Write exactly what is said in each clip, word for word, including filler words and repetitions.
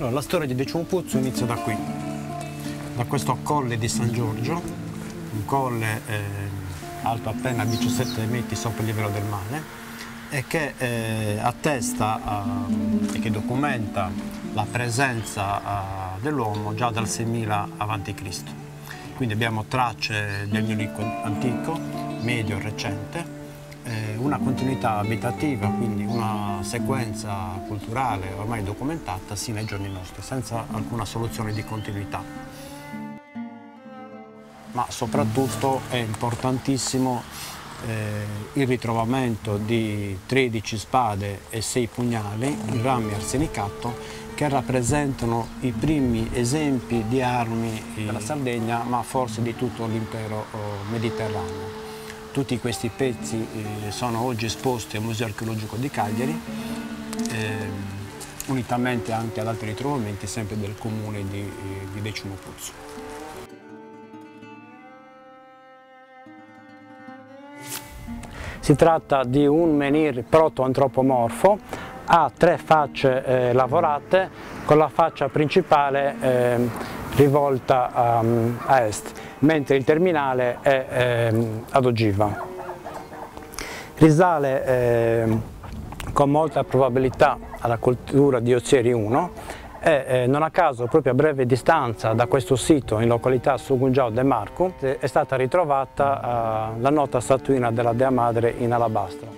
Allora, la storia di Decimo Pozzo inizia da qui, da questo colle di San Giorgio, un colle eh, alto appena diciassette metri sopra il livello del mare e che eh, attesta eh, e che documenta la presenza eh, dell'uomo già dal seimila avanti Cristo. Quindi abbiamo tracce del Neolitico antico, medio e recente, eh, una continuità abitativa, quindi una sequenza culturale ormai documentata sino ai giorni nostri, senza alcuna soluzione di continuità. Ma soprattutto è importantissimo eh, il ritrovamento di tredici spade e sei pugnali in rami arsenicato che rappresentano i primi esempi di armi della Sardegna, ma forse di tutto l'impero mediterraneo. Tutti questi pezzi eh, sono oggi esposti al Museo Archeologico di Cagliari, eh, unitamente anche ad altri ritrovamenti sempre del comune di, di Decimo Pozzo. Si tratta di un menhir proto-antropomorfo, ha tre facce eh, lavorate, con la faccia principale eh, rivolta um, a est, mentre il terminale è eh, ad ogiva. Risale eh, con molta probabilità alla cultura di Ozieri I e eh, non a caso proprio a breve distanza da questo sito in località Sugungiao de Marcu è stata ritrovata eh, la nota statuina della Dea Madre in alabastro.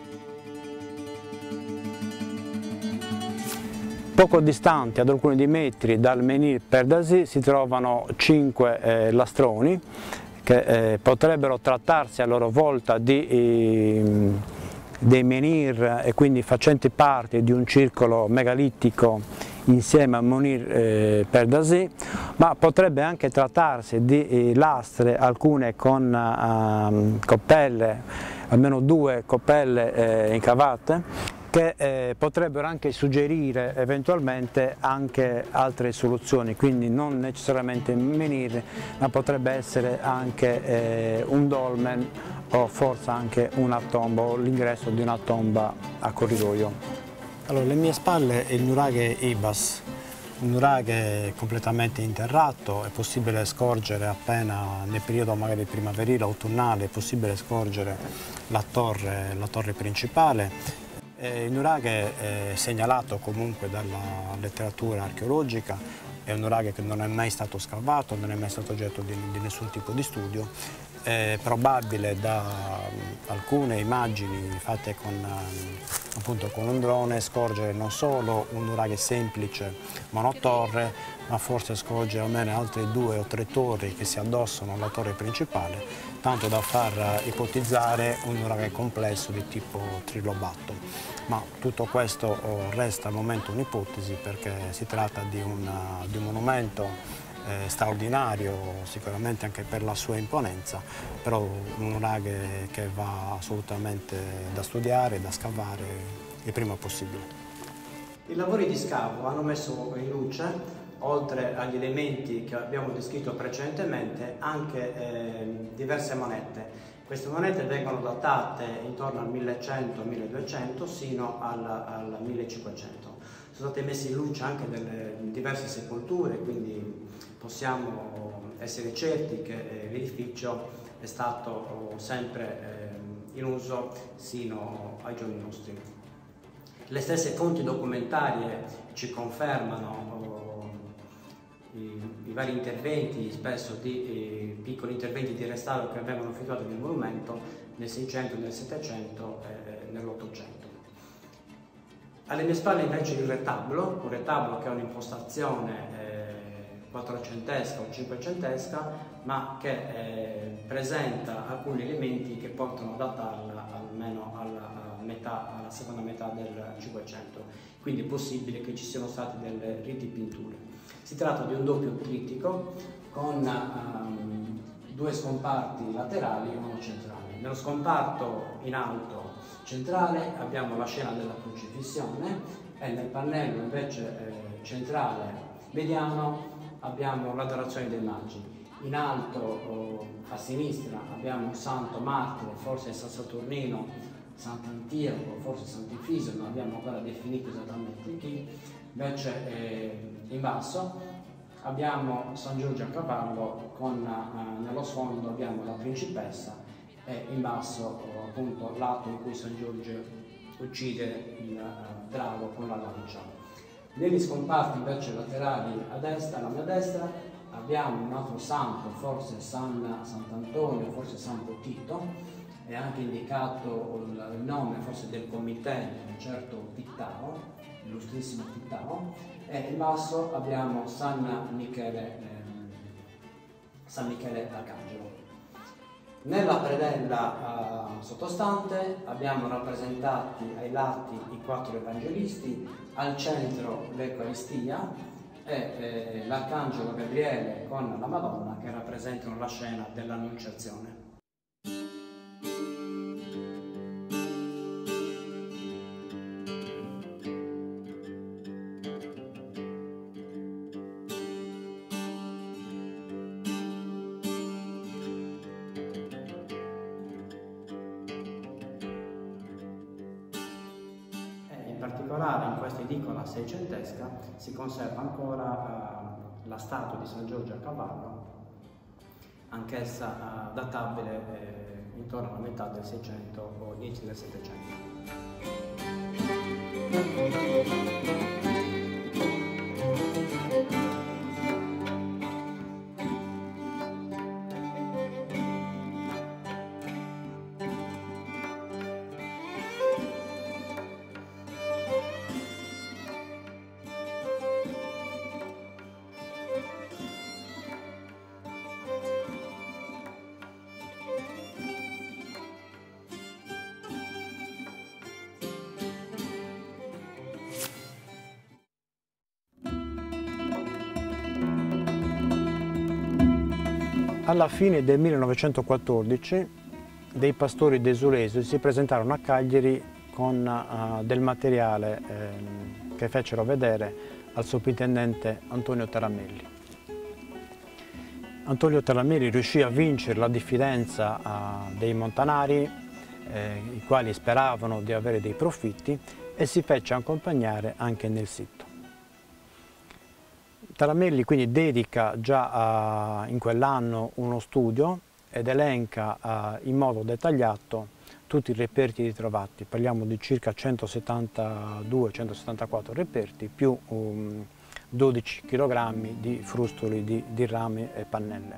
Poco distanti, ad alcuni di metri dal menhir Perdasì, si trovano cinque eh, lastroni che eh, potrebbero trattarsi a loro volta di, eh, dei menhir e quindi facenti parte di un circolo megalittico insieme al menhir eh, Perdasì, ma potrebbe anche trattarsi di eh, lastre, alcune con eh, coppelle, almeno due coppelle eh, incavate, che eh, potrebbero anche suggerire eventualmente anche altre soluzioni, quindi non necessariamente un menhir, ma potrebbe essere anche eh, un dolmen o forse anche una tomba o l'ingresso di una tomba a corridoio. Allora, alle mie spalle è il nuraghe Ibas, un nuraghe completamente interrato, è possibile scorgere appena nel periodo magari primaverile, autunnale, è possibile scorgere la torre, la torre principale. Il nuraghe è segnalato comunque dalla letteratura archeologica, è un nuraghe che non è mai stato scavato, non è mai stato oggetto di, di nessun tipo di studio. È probabile da alcune immagini fatte con, appunto, con un drone scorgere non solo un nuraghe semplice monotorre, ma forse scorgere almeno altre due o tre torri che si addossano alla torre principale, tanto da far ipotizzare un nuraghe complesso di tipo trilobato. Ma tutto questo resta al momento un'ipotesi perché si tratta di un, di un monumento eh, straordinario, sicuramente anche per la sua imponenza, però un nuraghe che va assolutamente da studiare, da scavare il prima possibile. I lavori di scavo hanno messo in luce, oltre agli elementi che abbiamo descritto precedentemente, anche eh, diverse monete. Queste monete vengono datate intorno al millecento milleduecento sino al, al millecinquecento. Sono state messe in luce anche delle diverse sepolture, quindi possiamo essere certi che l'edificio è stato sempre in uso sino ai giorni nostri. Le stesse fonti documentarie ci confermano I, i vari interventi, spesso di eh, piccoli interventi di restauro che vengono effettuati nel monumento nel Seicento, nel Settecento e nell'Ottocento. Alle mie spalle invece il retablo, un retablo che ha un'impostazione eh, quattrocentesca o cinquecentesca, ma che eh, presenta alcuni elementi che portano a datarla almeno alla, metà, alla seconda metà del Cinquecento, quindi è possibile che ci siano state delle ridipinture. Si tratta di un doppio trittico con um, due scomparti laterali e uno centrale. Nello scomparto in alto centrale abbiamo la scena della Crocifissione e nel pannello invece eh, centrale mediano abbiamo l'adorazione dei Magi. In alto oh, a sinistra abbiamo un santo martire, forse San Saturnino, Sant'Antioco, forse Sant'Ifisio, non abbiamo ancora definito esattamente chi, Invece eh, in basso abbiamo San Giorgio a cavallo, con eh, nello sfondo abbiamo la principessa e in basso eh, appunto l'atto in cui San Giorgio uccide il uh, drago con la lancia. Negli scomparti invece laterali a destra, alla mia destra, abbiamo un altro santo, forse San, Sant'Antonio, forse San Potito, è anche indicato il, il nome forse del committente, un certo Pittao, illustrissimo Pittao, e in basso abbiamo San Michele, ehm, San Michele Arcangelo. Nella predella uh, sottostante abbiamo rappresentati ai lati i quattro evangelisti, al centro l'Eucaristia e eh, l'Arcangelo Gabriele con la Madonna che rappresentano la scena dell'Annunciazione. In particolare in questa edicola seicentesca si conserva ancora eh, la statua di San Giorgio a cavallo, anch'essa eh, databile eh, intorno alla metà del Seicento o inizio del Settecento. Alla fine del millenovecentoquattordici dei pastori desulesi si presentarono a Cagliari con uh, del materiale eh, che fecero vedere al sovrintendente Antonio Taramelli. Antonio Taramelli riuscì a vincere la diffidenza uh, dei montanari, eh, i quali speravano di avere dei profitti, e si fece accompagnare anche nel sito. Taramelli quindi dedica già uh, in quell'anno uno studio ed elenca uh, in modo dettagliato tutti i reperti ritrovati. Parliamo di circa centosettantadue centosettantaquattro reperti più um, dodici chilogrammi di frustoli di, di rami e pannelle.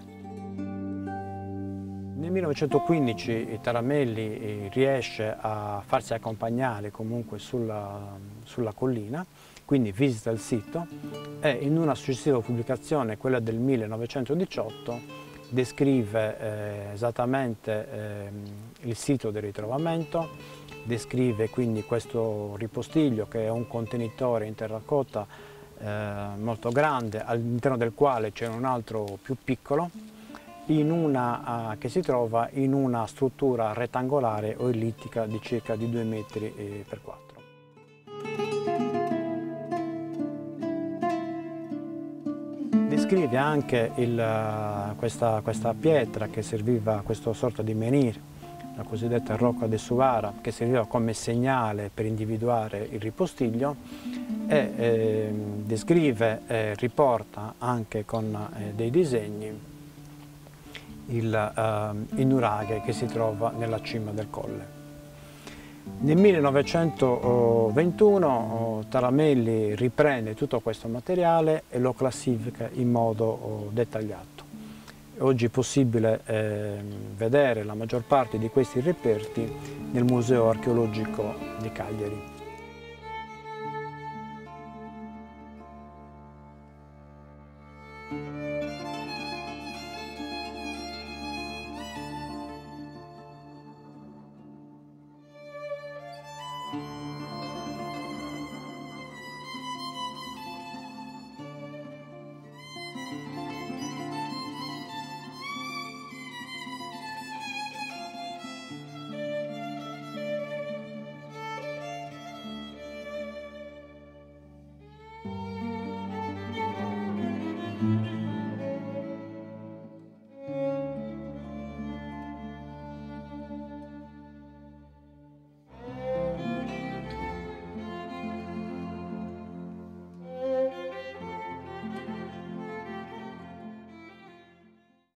Nel millenovecentoquindici Taramelli riesce a farsi accompagnare comunque sulla, sulla collina, quindi visita il sito e in una successiva pubblicazione, quella del millenovecentodiciotto, descrive eh, esattamente eh, il sito del ritrovamento, descrive quindi questo ripostiglio che è un contenitore in terracotta eh, molto grande, all'interno del quale c'è un altro più piccolo, in una, uh, che si trova in una struttura rettangolare o ellittica di circa di due metri eh, per quattro. Descrive anche il, questa, questa pietra che serviva, questa sorta di menhir, la cosiddetta Rocca de Suvara, che serviva come segnale per individuare il ripostiglio, e eh, descrive e eh, riporta anche con eh, dei disegni il, eh, il nuraghe che si trova nella cima del colle. Nel millenovecentoventuno Taramelli riprende tutto questo materiale e lo classifica in modo dettagliato. Oggi è possibile eh, vedere la maggior parte di questi reperti nel Museo Archeologico di Cagliari.